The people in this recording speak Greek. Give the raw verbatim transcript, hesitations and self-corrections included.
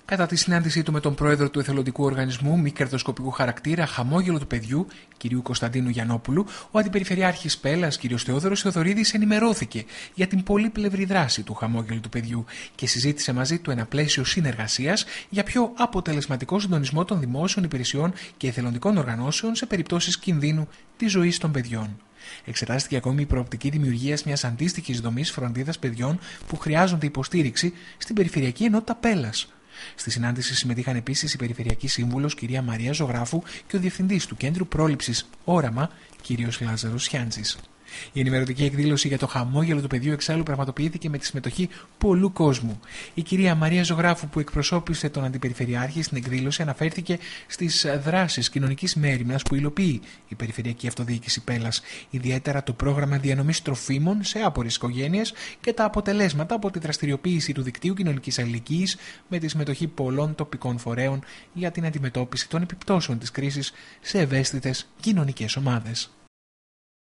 Κατά τη συνάντησή του με τον πρόεδρο του εθελοντικού οργανισμού μη κερδοσκοπικού χαρακτήρα Χαμόγελο του Παιδιού, κ. Κωνσταντίνου Γιαννόπουλου, ο Αντιπεριφερειάρχης Πέλλας, κ. Θεόδωρος Θεοδωρίδης, ενημερώθηκε για την πολύπλευρη δράση του Χαμόγελου του Παιδιού και συζήτησε μαζί του ένα πλαίσιο συνεργασίας για πιο αποτελεσματικό συντονισμό των δημόσιων υπηρεσιών και εθελοντικών οργανώσεων σε περιπτώσεις κινδύνου της ζωής των παιδιών. Εξετάστηκε ακόμη η προοπτική δημιουργίας μιας αντίστοιχης δομής φροντίδας παιδιών που χρειάζονται υποστήριξη στην Περιφερειακή Ενότητα Πέλλας. Στη συνάντηση συμμετείχαν επίσης η Περιφερειακή Σύμβουλος κ. Μαρία Ζωγράφου και ο Διευθυντής του Κέντρου Πρόληψης Όραμα κ. Λάζαρος Σιάντζης. Η ενημερωτική εκδήλωση για το Χαμόγελο του Παιδιού εξάλλου πραγματοποιήθηκε με τη συμμετοχή πολλού κόσμου. Η κυρία Μαρία Ζωγράφου, που εκπροσώπησε τον Αντιπεριφερειάρχη στην εκδήλωση, αναφέρθηκε στις δράσεις κοινωνικής μέριμνας που υλοποιεί η Περιφερειακή Αυτοδιοίκηση Πέλλας, ιδιαίτερα το πρόγραμμα διανομής τροφίμων σε άπορες οικογένειες και τα αποτελέσματα από τη δραστηριοποίηση του δικτύου κοινωνικής αλληλεγγύης με τη συμμετοχή πολλών τοπικών φορέων για την αντιμετώπιση των επιπτώσεων της κρίσης σε ευαίσθητες κοινωνικές ομάδες.